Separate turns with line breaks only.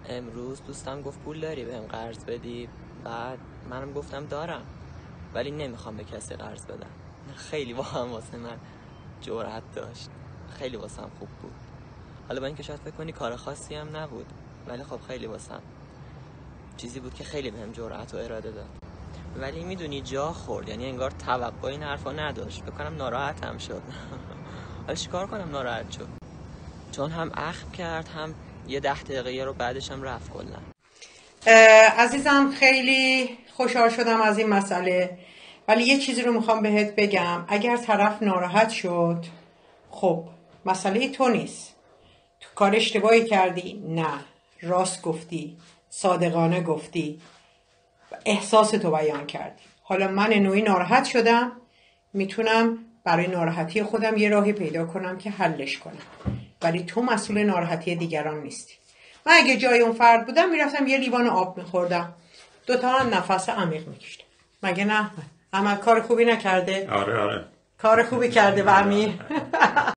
امروز دوستم گفت پول داری بهم قرض بدی، بعد منم گفتم دارم ولی نمیخوام به کسی قرض بدم. خیلی واسه من جرأت داشت، خیلی واسم خوب بود. حالا با اینکه شاید فکر کنی کار خاصی هم نبود، ولی خب خیلی واسم چیزی بود که خیلی بهم جرأت و اراده داد. ولی میدونی جا خورد، یعنی انگار توقع این حرفا نداشت. بکنم ناراحتم شد. حالا چیکار کنم ناراحت شد؟ چون هم اخم کرد، هم یه 10 دقیقه رو بعدش هم رفت کلا.
عزیزم خیلی خوشحال شدم از این مسئله، ولی یه چیزی رو میخوام بهت بگم. اگر طرف ناراحت شد، خب مسئله تو نیست. تو کار اشتباهی کردی؟ نه، راست گفتی، صادقانه گفتی، احساس تو بیان کردی. حالا من نوعی ناراحت شدم، میتونم برای ناراحتی خودم یه راهی پیدا کنم که حلش کنم، ولی تو مسئول ناراحتی دیگران نیستی. من اگه جای اون فرد بودم میرفتم یه لیوان آب میخوردم، 2 تا هم نفس عمیق میکشتم. مگه نه؟ عمل کار خوبی نکرده؟
آره
کار خوبی کرده و امیر